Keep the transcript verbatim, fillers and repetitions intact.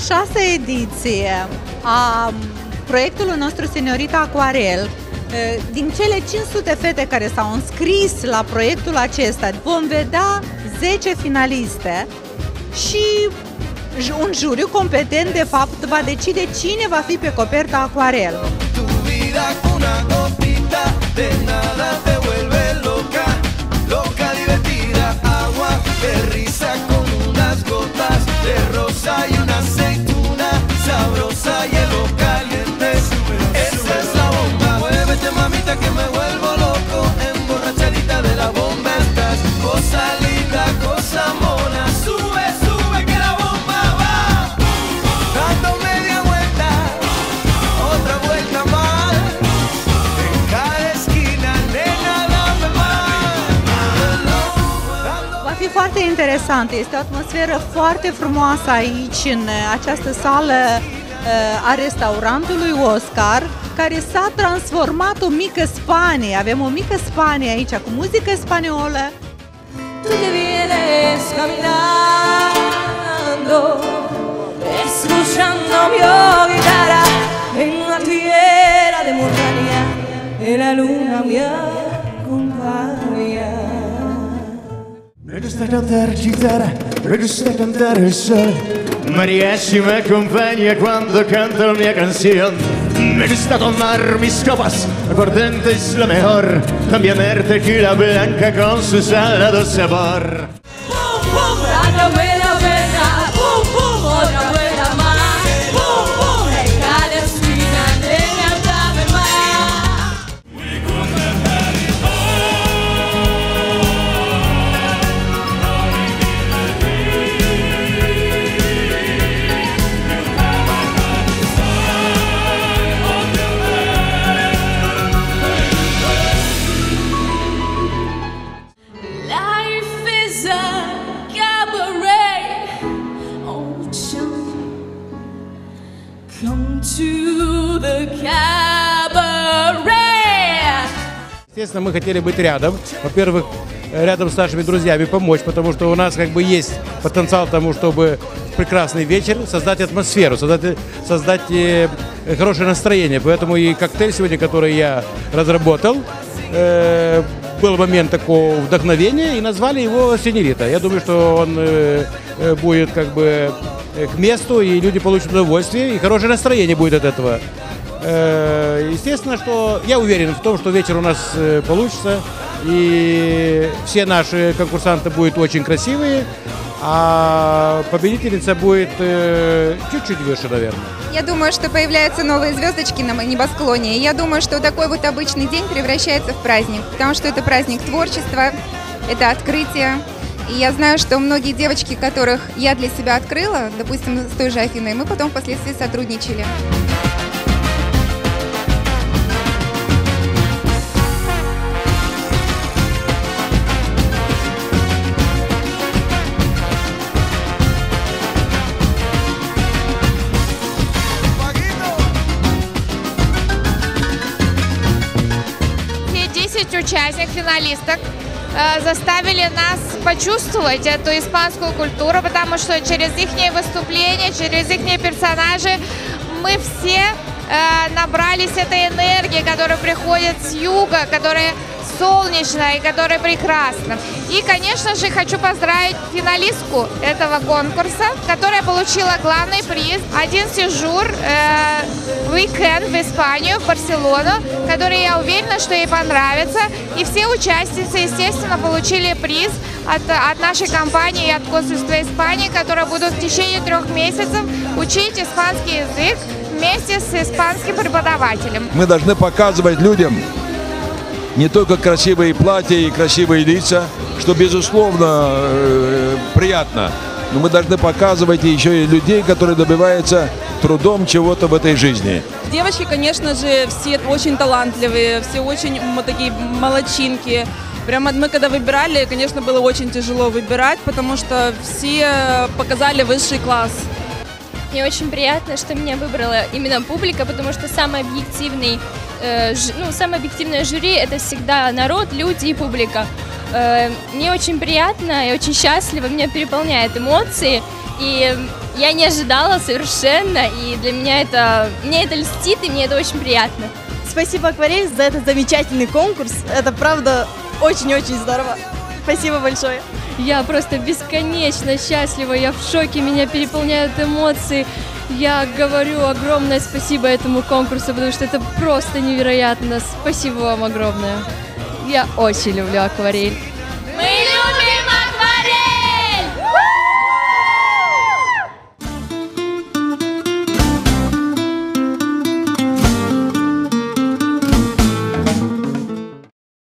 șasea ediție a proiectului nostru Señorita Acuarel. Din cele cinci sute fete care s-au înscris la proiectul acesta, vom vedea zece finaliste și un juriu competent, de fapt, va decide cine va fi pe coperta Acuarel. Que me vuelvo loco, emborrachadita de la bomba estás. Cosa linda, cosa mona, sube, sube que la bomba va. Dando media vuelta, otra vuelta más. En cada esquina, nena, dame más. Va fi foarte interesant, este o atmosferă foarte frumoasă aici, în această sală a restaurantului Oscar, care s-a transformat o mică Spanie. Avem o mică Spanie aici cu muzică spaniolă. Tu que vienes caminando, escuchando mi guitarra en una tierra de montaña, en la luna me acompaña. Me gusta cantar chitarra, me gusta cantar el sol. Mariachi me acompaña cuando canto mi canción. Me gusta tomar mis copas, aguardiente es lo mejor. También el tequila blanca con su salado sabor. Pum, pum, otra buena vuelta, pum, pum, otra vuelta más. Pum, pum, en cada esquina, nena, dame más. Come to the cabaret. Естественно, мы хотели быть рядом. Во-первых, рядом с нашими друзьями помочь, потому что у нас как бы есть потенциал тому, чтобы прекрасный вечер создать атмосферу, создать, создать э, хорошее настроение. Поэтому и коктейль сегодня, который я разработал, э, был момент такого вдохновения, и назвали его «Сеньорита». Я думаю, что он э, будет как бы к месту, и люди получат удовольствие, и хорошее настроение будет от этого. Естественно, что я уверен в том, что вечер у нас получится, и все наши конкурсанты будут очень красивые, а победительница будет чуть-чуть выше, наверное. Я думаю, что появляются новые звездочки на небосклоне, и я думаю, что такой вот обычный день превращается в праздник, потому что это праздник творчества, это открытие. И я знаю, что многие девочки, которых я для себя открыла, допустим, с той же Афиной, мы потом впоследствии сотрудничали. Все десять участниц, финалисток заставили нас почувствовать эту испанскую культуру, потому что через их выступления, через их персонажи мы все э, набрались этой энергии, которая приходит с юга, которая солнечная и которая прекрасна. И, конечно же, хочу поздравить финалистку этого конкурса, которая получила главный приз. Один сижур э, weekend в Испанию, в Барселону, который, я уверена, что ей понравится. И все участницы, естественно, получили приз от, от нашей компании и от консульства Испании, которые будут в течение трех месяцев учить испанский язык вместе с испанским преподавателем. Мы должны показывать людям не только красивые платья и красивые лица, что, безусловно, э, приятно, но мы должны показывать еще и людей, которые добиваются трудом чего-то в этой жизни. Девочки, конечно же, все очень талантливые, все очень вот такие молодчинки. Прямо мы когда выбирали, конечно, было очень тяжело выбирать, потому что все показали высший класс. Мне очень приятно, что меня выбрала именно публика, потому что самый объективный, э, ж, ну, самое объективное жюри — это всегда народ, люди и публика. Э, мне очень приятно и очень счастливо, меня переполняют эмоции. И я не ожидала совершенно, и для меня это, мне это льстит, и мне это очень приятно. Спасибо, Акварель, за этот замечательный конкурс. Это, правда, очень-очень здорово. Спасибо большое. Я просто бесконечно счастлива, я в шоке, меня переполняют эмоции. Я говорю огромное спасибо этому конкурсу, потому что это просто невероятно. Спасибо вам огромное. Я очень люблю акварель.